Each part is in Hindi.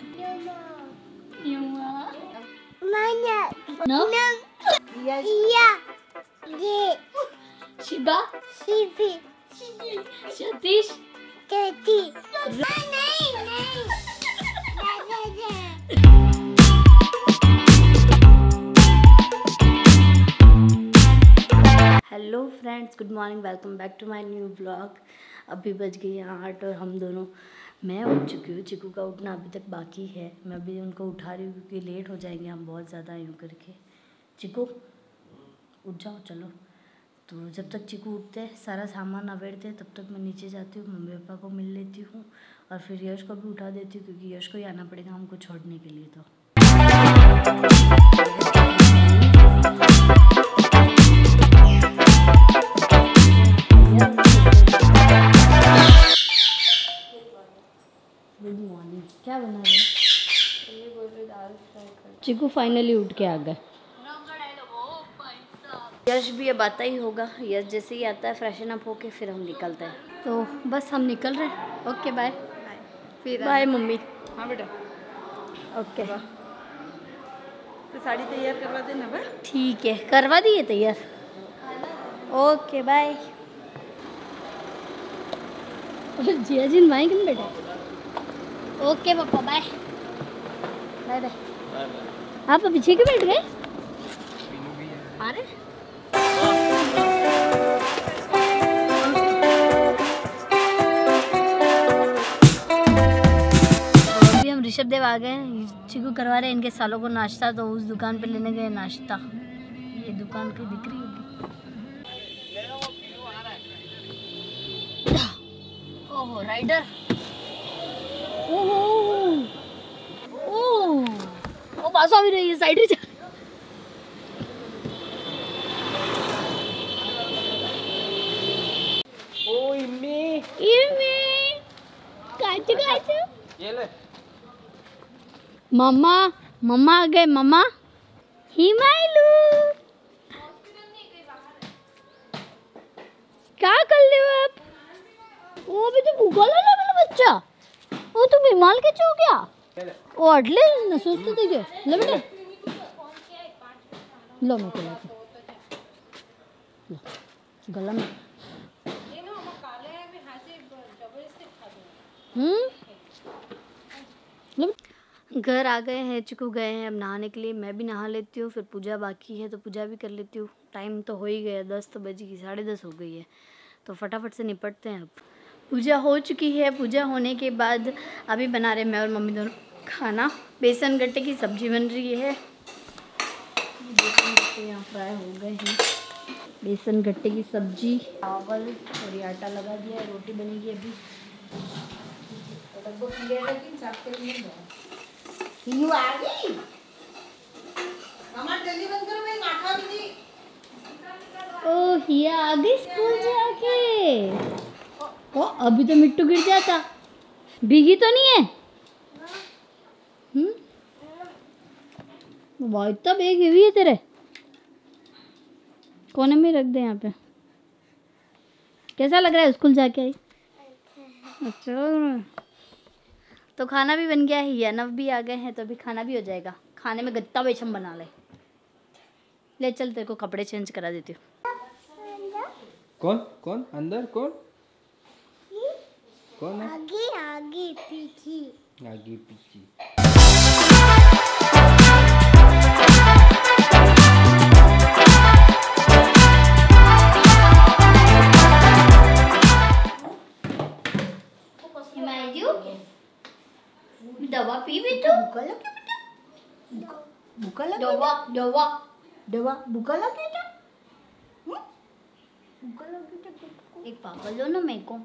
No? Yes. Shiba? Satish? Hello friends, good morning, welcome back to my new vlog. अभी बज गई है 8 और हम दोनों, मैं उठ चुकी हूँ। चिकू का उठना अभी तक बाकी है। मैं अभी उनको उठा रही हूँ क्योंकि लेट हो जाएंगे हम बहुत ज़्यादा यूँ करके। चिकू उठ जाओ, चलो। तो जब तक चिकू उठते हैं, सारा सामान अवेड़ते हैं, तब तक मैं नीचे जाती हूँ, मम्मी पापा को मिल लेती हूँ और फिर यश को भी उठा देती हूँ क्योंकि यश को ही आना पड़ेगा हमको छोड़ने के लिए। तो गुड मॉर्निंग। क्या बना रहे हो? चिकू फाइनली उठ के आ गए। यश भी अब आता ही होगा। यश जैसे ही आता है फ्रेशन अप होके फिर हम निकलते हैं। तो बस हम निकल रहे हैं। Okay bye. फिर बाय मम्मी। हाँ बेटा, ओके तो साड़ी तैयार करवा देना बा। ठीक है, करवा दिए तैयार। Okay bye. जिया जी माई किन बेटा। ओके पापा बाय बाय बाय। आप पीछे क्यों बैठ गए? अरे अभी हम ऋषभ देव आ गए। चिकू करवा रहे हैं इनके सालों को नाश्ता, तो उस दुकान पे लेने गए नाश्ता। ये दुकान की दिख रही होगी। ओहो राइडर। ओहो ओ पास आ भी रही है, साइड में। ओ इम्मी काचू काचू। ये ले। मम्मा मम्मा आ गए। मम्मा हिमालू क्या कर रहे हो आप? वो अभी तो भूखा लगा मेरा बच्चा। वो तुम हिमाल के चो क्या? वो अटले न सोचते थे क्या? ले बेटा लो, मैं खिलाती हूँ। गला में घर आ गए हैं। चिकू गए हैं अब नहाने के लिए। मैं भी नहा लेती हूँ, फिर पूजा बाकी है तो पूजा भी कर लेती हूँ। टाइम तो हो ही गया, 10 तो बज गई, 10:30 हो गई है, तो फटाफट से निपटते हैं। अब पूजा हो चुकी है। पूजा होने के बाद अभी बना रहे मैं और मम्मी दोनों खाना। बेसन गट्टे की सब्जी बन रही है। बेसन गट्टे यहाँ फ्राई हो गए हैं। बेसन गट्टे की सब्जी, चावल और ये आटा लगा दिया है। रोटी बनेगी अभी। यू आ गई। मामा जल्दी बंद करो, मैं नाखा भी नहीं। ओ हिया आ गई स्कूल जाके। ओ अभी तो मिट्टू गिर जाता। भीगी तो नहीं है? वो इतना बैग हेवी है तेरे। कोने में रख दे यहाँ पे। कैसा लग रहा है स्कूल जाके आई? अच्छा, तो खाना भी बन गया है। यानव भी आ गए हैं तो अभी खाना भी हो जाएगा। खाने में गत्ता बेचम बना ले चल, तेरे को कपड़े चेंज करा देती हूँ। कौन कौन अंदर कौन कौन है? आगे आगे पीछे। आगे पीछे। दवा पी भी तो भूखा लगे बेटा? भूखा लगे? दवा दवा दवा भूखा लगे बेटा? भूखा लगे बेटा? एक पापा लो ना मेरे को।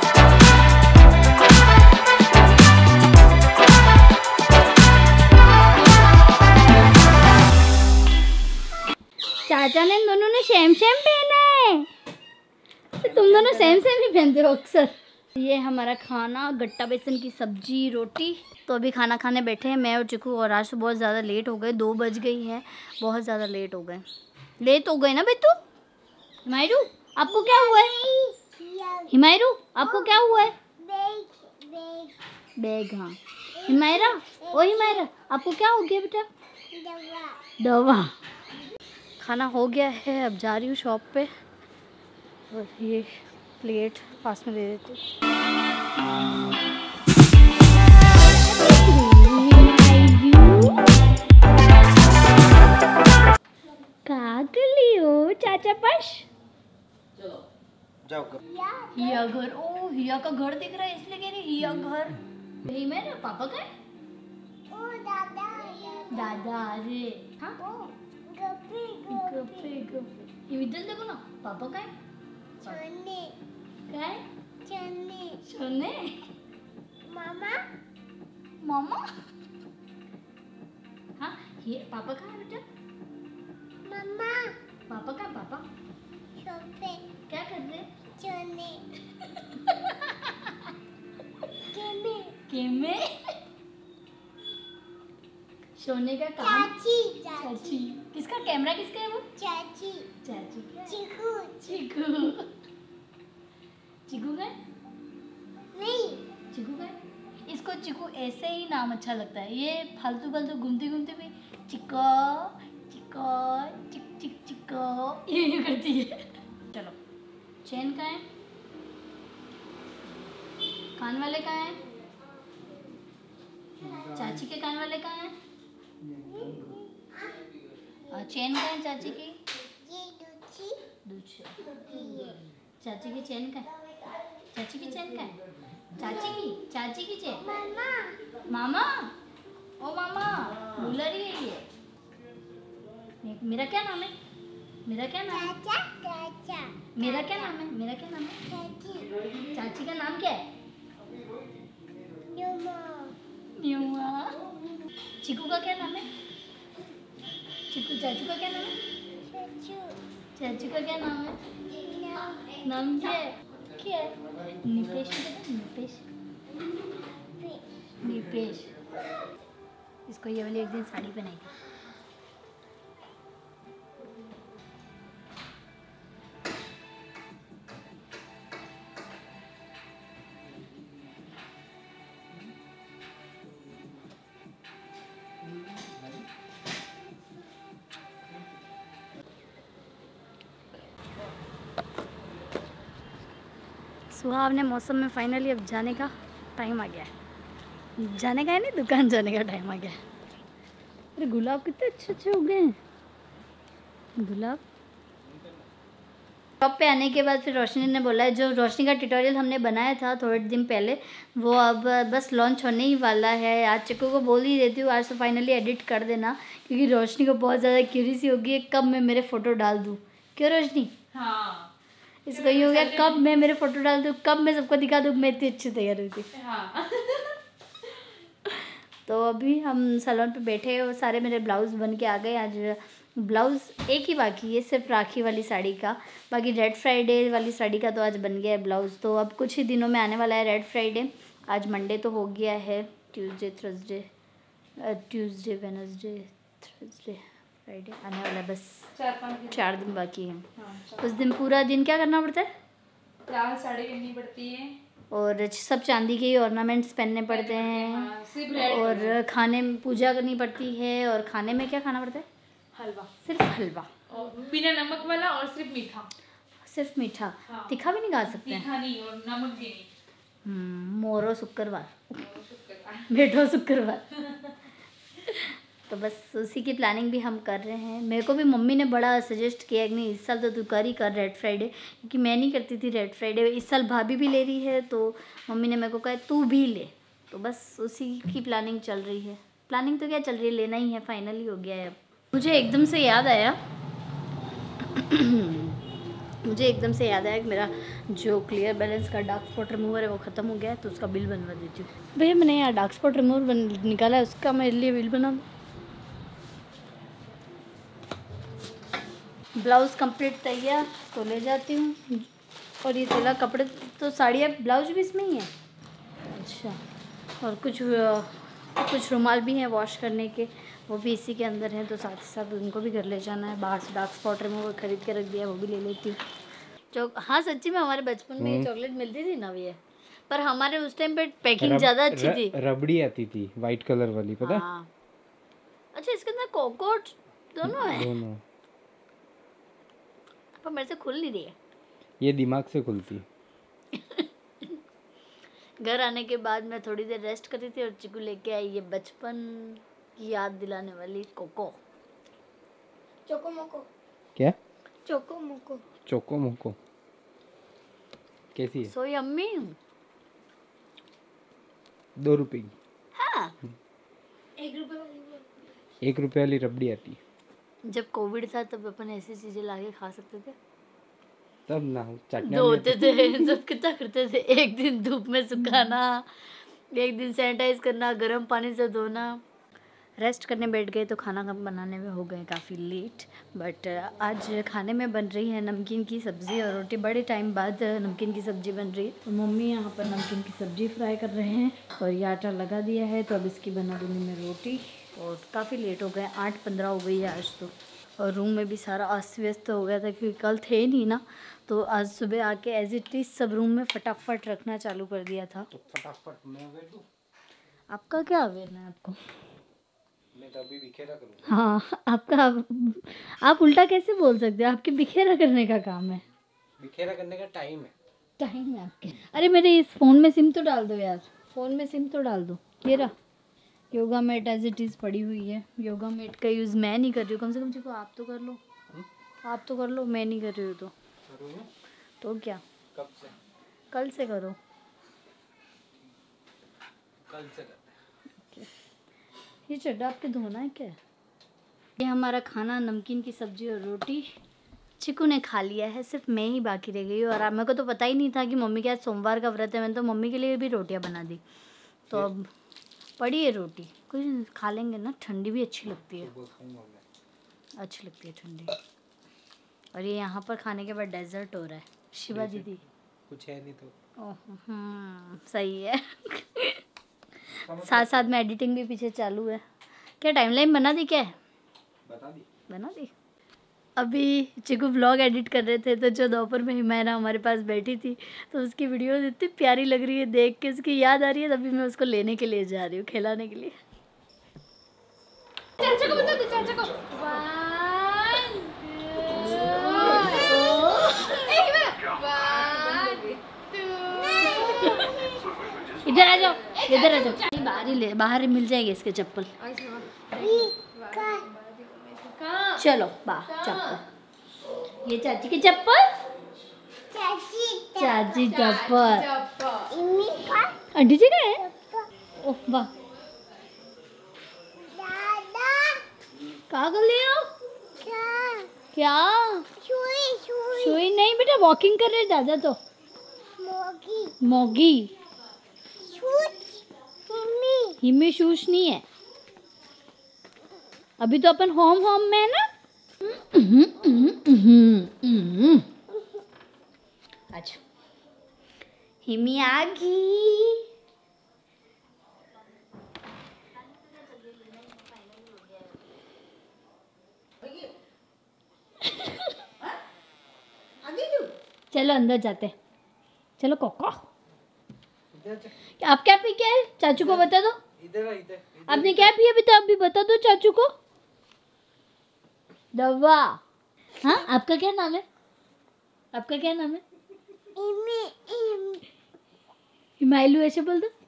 चाचा ने दोनों ने सेम पहना है। तुम दोनों सेम ही पहनते हो अक्सर। ये हमारा खाना, गट्टा बेसन की सब्जी, रोटी। तो अभी खाना खाने बैठे हैं मैं और चिकू। और आज तो बहुत ज़्यादा लेट हो गए, 2 बज गई है। बहुत ज़्यादा लेट हो गए ना बेटू। हिमायरू आपको क्या हुआ है? हिमायरू आपको क्या हुआ है? बैग हाँ। हिमायरा, ओ हिमायरा, आपको क्या हो गया बेटा? दवा। खाना हो गया है, अब जा रही हूँ शॉप पे और ये प्लेट पास में दे देती हूँ। चाचा पास जाओ हिया घर। ओ हिया का घर दिख रहा है इसलिए कह रही हिया घर। नहीं मैं ना पापा का है? ओ दादा दादा अरे हाँ गप्पी गप्पे गप्पे ये इधर देखो ना पापा का है? चने क्या है? चने सोने मामा मामा। हाँ ये पापा का है बेटा? मामा पापा का पापा सोफे क्या कर रहे? चने चने केमे सोने का काम। चाची चाची किसका कैमरा किसका है वो? चाची चाची का है। चिकू चिकू चिकू का है? नहीं चिकू का है? इसको चिकू ऐसे ही नाम अच्छा लगता है। ये फालतू फालतू घूमते घूमते भी चिको चिको चिक चिक चिको ये करती है। चलो चैन का है? कान वाले का है? चाची के कान वाले का है? चैन का है चाची की? ये दूची दूसरा चाची की चैन का है? चाची की चैन का है? चाची की चैन। मामा मामा ओ मामा बोल रही है ये। मेरा क्या नाम है? मेरा क्या नाम है? चाचा चाचा मेरा क्या नाम है? मेरा क्या नाम है? चाची चाची का नाम क्या है? Numa pneuma. चिकू का क्या नाम है? चिकू चाचू का क्या नाम है? चाचू चाचू का क्या नाम है? नाम क्या है? क्या है? निपेश है निपेश निपेश। इसको ये वाली एक दिन साड़ी पहनाई थी। सुहावने मौसम में फाइनली अब जाने का टाइम आ गया है। जाने का है नहीं दुकान जाने का टाइम आ गया है। अरे गुलाब कितने अच्छे अच्छे हो गए हैं गुलाब। शॉप पे आने के बाद फिर रोशनी ने बोला है जो रोशनी का ट्यूटोरियल हमने बनाया था थोड़े दिन पहले वो अब बस लॉन्च होने ही वाला है। आज चिक्कू को बोल ही देती हूँ आज तो फाइनली एडिट कर देना क्योंकि रोशनी को बहुत ज़्यादा क्यूरियसी होगी है कब मैं मेरे फ़ोटो डाल दूँ। क्यों रोशनी? हाँ इसको ये हो गया कब मैं मेरे फ़ोटो डाल दूँ कब मैं सबको दिखा दूँ मैं इतनी अच्छी तैयार हुई थी। हाँ तो अभी हम सैलून पे बैठे और सारे मेरे ब्लाउज़ बन के आ गए। आज ब्लाउज़ एक ही बाकी है सिर्फ राखी वाली साड़ी का। बाकी रेड फ्राइडे वाली साड़ी का तो आज बन गया है ब्लाउज़। तो अब कुछ ही दिनों में आने वाला है रेड फ्राइडे। आज मंडे तो हो गया है। ट्यूसडे वेडनेसडे थर्सडे फ्राइडे आने वाला है। बस 4 दिन बाकी है। उस दिन पूरा दिन क्या करना पड़ता है? लाल साड़ी पहननी पड़ती है और सब चांदी के ही ऑर्नामेंट्स पहनने पड़ते हैं। हाँ, सिर्फ रेड और खाने में पूजा करनी पड़ती है। और खाने में क्या खाना पड़ता है? हलवा सिर्फ हलवा और बिना नमक वाला और सिर्फ मीठा। सिर्फ मीठा। हाँ। तीखा भी नहीं खा सकते हैं। तीखा नहीं और नमक भी नहीं। मोरो शुक्रवार और शुक्र बैठो शुक्रवार। तो बस उसी की प्लानिंग भी हम कर रहे हैं। मेरे को भी मम्मी ने बड़ा सजेस्ट किया कि नहीं इस साल तो तू कर ही कर रेड फ्राइडे क्योंकि मैं नहीं करती थी रेड फ्राइडे। इस साल भाभी भी ले रही है तो मम्मी ने मेरे को कहा तू भी ले। तो बस उसी की प्लानिंग चल रही है। प्लानिंग तो क्या चल रही है लेना ही है फाइनली हो गया है। अब मुझे एकदम से याद आया कि मेरा जो क्लियर बैलेंस का डार्क स्पॉट रिमूवर है वो ख़त्म हो गया है तो उसका बिल बनवा देती हूँ। भैया मैंने यहाँ डार्क स्पॉट रिमूवर निकाला है उसका मेरे लिए बिल बना। ब्लाउज़ कंप्लीट तैयार तो ले जाती हूँ। और ये सिला कपड़े तो साड़ियाँ ब्लाउज भी इसमें ही है। अच्छा और कुछ रुमाल भी हैं वॉश करने के वो भी इसी के अंदर हैं तो साथ ही साथ उनको भी घर ले जाना है। बाहर से डार्क स्पॉट रिमूवर खरीद के रख दिया वो भी ले लेती हूँ। हाँ सच्ची में हमारे बचपन में ये चॉकलेट मिलती थी ना भैया पर हमारे उस टाइम पे पैकिंग ज्यादा अच्छी थी। रबड़ी आती थी वाइट कलर वाली, पता? हाँ। अच्छा इसके अंदर कोकोट दोनों है? दोनों। पर मेरे से खुल नहीं रही है। ये दिमाग से खुलती। घर आने के बाद मैं थोड़ी देर रेस्ट करी थी और चिकू लेके आई ये बचपन की याद दिलाने वाली कोको। चोको मोको। क्या? चोको मोको। चोको मोको कैसी है? So yummy. 2 रुपए की। हाँ 1 रुपए वाली रबड़ी आती है। जब कोविड था तब अपन ऐसी चीजें लाके खा सकते थे। तब ना चटनी धोते थे सब कितना करते थे, एक दिन धूप में सुखाना, एक दिन सैनिटाइज करना, गर्म पानी से धोना। रेस्ट करने बैठ गए तो खाना बनाने में हो गए काफ़ी लेट। बट आज खाने में बन रही है नमकीन की सब्ज़ी और रोटी। बड़े टाइम बाद नमकीन की सब्ज़ी बन रही है। तो मम्मी यहाँ पर नमकीन की सब्ज़ी फ्राई कर रहे हैं और ये आटा लगा दिया है। तो अब इसकी बना दूँगी मैं रोटी। और काफ़ी लेट हो गए, 8:15 हो गई है आज तो। और रूम में भी सारा अस्त व्यस्त हो गया था क्योंकि कल थे नहीं ना, तो आज सुबह आके एज इट इज़ सब रूम में फटाफट रखना चालू कर दिया था। तो फटाफट मैं बैठ दूं। आपका क्या अवेयर है आपको? मैं तो अभी बिखेरा करूंगा। हाँ आपका, आप उल्टा कैसे बोल सकते हो? आपके बिखेरा करने का काम है। बिखेरा करने का टाइम है। टाइम है आपके। अरे मेरे इस फ़ोन में सिम तो डाल दो यार, फ़ोन में सिम तो डाल दो। ये रहा yoga mat as it is पड़ी हुई है। योगा मैट का यूज़ मैं नहीं कर रही हूँ, कम से कम चिको आप तो कर लो। आप तो कर लो, मैं नहीं कर रही हूँ तो क्या? कब से? कल से करो। कल से करते हैं। ये चड्डा आपके धोना है क्या? ये हमारा खाना नमकीन की सब्जी और रोटी चिकू ने खा लिया है, सिर्फ मैं ही बाकी रह गई। और मेरे को तो पता ही नहीं था कि मम्मी के आज सोमवार का व्रत है। मैंने तो मम्मी के लिए भी रोटियां बना दी। तो अब पड़ी है रोटी, कुछ खा लेंगे ना, ठंडी भी अच्छी लगती है। अच्छी लगती है ठंडी। और ये यहाँ पर खाने के बाद डेजर्ट हो रहा है। शिवा दीदी कुछ है नहीं तो। ओह सही है। साथ साथ में एडिटिंग भी पीछे चालू है। क्या टाइमलाइन बना दी? क्या है बना दी? अभी चिकू व्लॉग एडिट कर रहे थे तो जो दोपहर में हिमायरा हमारे पास बैठी थी तो उसकी वीडियो इतनी प्यारी लग रही है, देख के उसकी याद आ रही है। तभी मैं उसको लेने के लिए जा रही हूँ, खिलाने के लिए। इधर आ जाओ, इधर आ जाओ। बाहर ही ले, बाहर ही मिल जाएगी इसके चप्पल। चलो बाहर चप्पल, ये चाची की चप्पल, चाची चप्पल, आंटी जी का है। ओह वाह, कहाँ कर लियो? क्या? सुई नहीं बेटा, वॉकिंग कर रहे दादा तो। मोगी हिमी शूज नहीं है। अभी तो अपन होम होम में है ना। अच्छा हिमी आ गई। चलो अंदर जाते, चलो कोको। आप क्या पी के आए? चाचू को बता दो। इधर आपने क्या पिया अभी? तो अभी बता दो चाचू को। दवा। हाँ आपका क्या नाम है? आपका क्या नाम है? हिमायलू ऐसे बोल दो।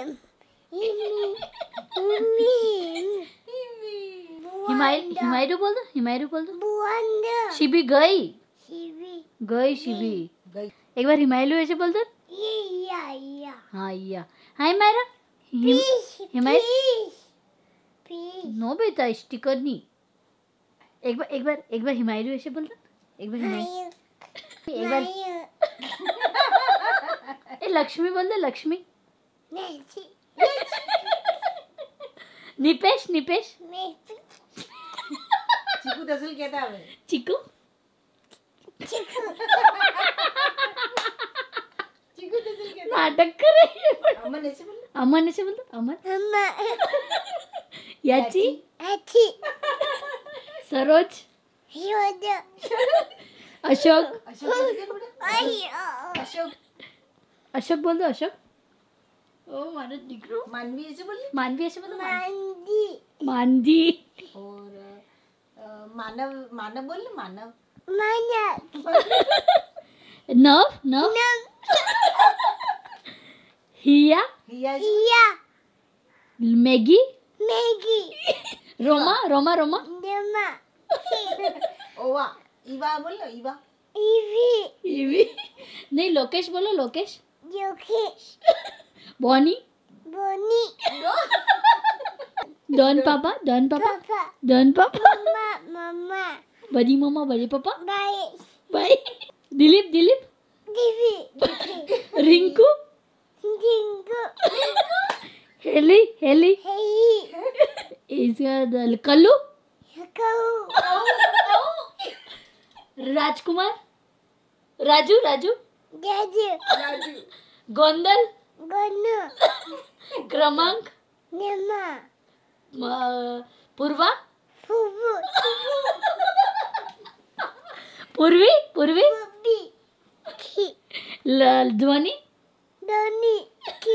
हिमायरू बोल दो, हिमायरू बोल दो। शिबी गई, गई शिबी। एक बार हिमायलू ऐसे बोल दो। हाँ या हाय मायरा। नो बेटा स्टिकर नहीं। एक बार हिमायरू ऐसे बोल दो। एक बार ए लक्ष्मी बोल दो, लक्ष्मी। निपेश निपेश। चिकू दसल कहता है। चिकू चिकू दसल कहता नाटक कर रही है। है। अमन ऐसे बोल। अमन ऐसे बोल दो। अमन याची सरोज अशोक अशोक अशोक बोल दो। अशोक ओ मारा दिकरो मानवी ऐसे बोल मानवी ऐसे बोलो मांदी मानदी और मानव मानव बोल मानव मानव नव नव हिया हिया या मैगी मैगी रोमा रोमा रोमा दमा ओवा इवा बोल इवा ईवी ईवी नहीं लोकेश बोलो लोकेश योकेश बॉनी बोनी डॉन पापा डॉन पापा पापा डॉन पापा मम्मा मम्मा बड़ी मम्मा बड़े पापा बाई भाई दिलीप दिलीप दीवी रिंकू जिंगो हेली हेली हेई इसका कल्लू हकाऊ राजकुमार राजू राजू जाजू राजू गोंदल गनु क्रमांक नमा पूर्वा फुबु पूर्वी पूर्वी बुबी की ध्वनि दोनी की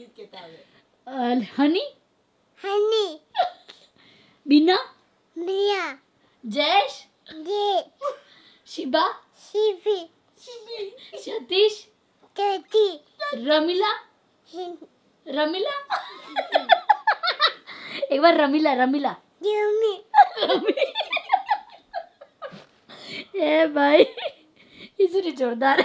हनी हनी बीना मिया जयेश जे शिबा शिवी सतीश तती रमीला हिन रमीला एक बार रमीला रमीला युमी ए भाई इसने जोरदार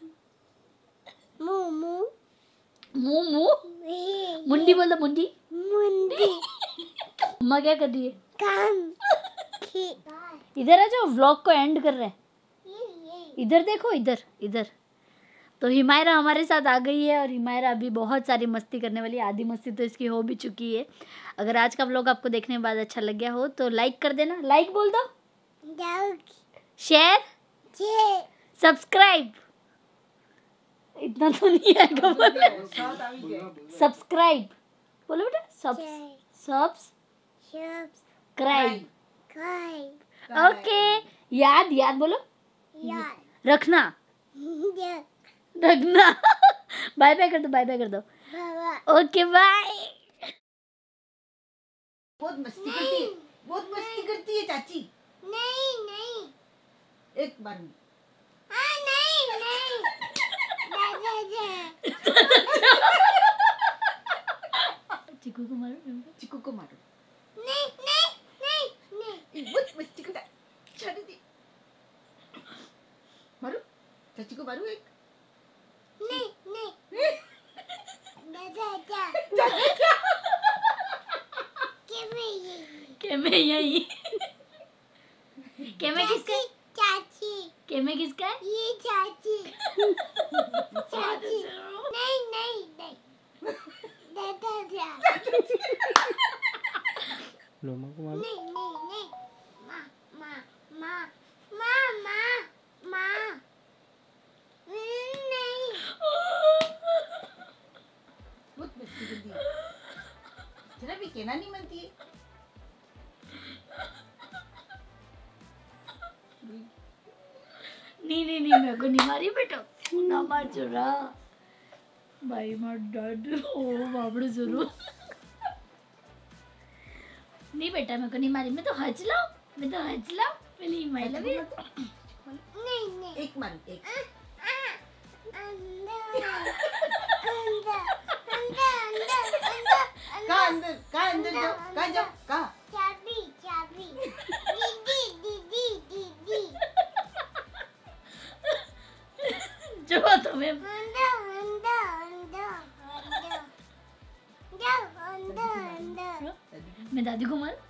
मुमु मुंह मुंह मुंडी बोल दो मुंडी मुंदी अम्मा क्या कर रही है काम की इधर आ जाओ व्लॉग को एंड कर रहे हैं इधर देखो इधर इधर तो हिमायरा हमारे साथ आ गई है और हिमायरा अभी बहुत सारी मस्ती करने वाली है आधी मस्ती तो इसकी हो भी चुकी है अगर आज का व्लॉग आपको देखने के बाद अच्छा लग गया हो तो लाइक कर देना लाइक बोल दो जाओगी शेयर जे सब्सक्राइब इतना तो नहीं आएगा बोलो सब्सक्राइब बोलो बेटा सब्सक्राइब शब्द काय ओके याद याद बोलो यार रखना जे रखना बाय बाय कर दो बाय बाय कर दो बाबा ओके बाय बहुत मस्ती करती है बहुत मस्ती करती है चाची नहीं नहीं एक बार में नहीं नहीं दादा जी चिकू को मारो चिकू को मारो नहीं नहीं नहीं नहीं बहुत मस्ती करता है छोड़ दी मारो चाची को मारो एक नहीं नहीं दादा के मैं यही के मैं किसका चाची के मैं किसका है ये चाची चाची नहीं नहीं नहीं दादा जी लोमा को मारो नहीं नहीं नहीं माँ माँ माँ माँ माँ माँ नहीं बहुत मस्ती करती है जरा भी कहना नहीं मानती है नहीं मेरे को नहीं मारी बेटा ना मार चुरा भाई मार डॉट ओ बाबड़े जरूर नहीं बेटा मेरे को नहीं मारी मैं तो हंस लाऊं पहले महिला भी नहीं नहीं एक मारो एक कहाँ अंदर जाओ कहाँ जाओ कहाँ चाबी चाबी दीदी दीदी दीदी जो तुम्हें अंदर अंदर अंदर अंदर जाओ अंदर अंदर मैं दादी को मार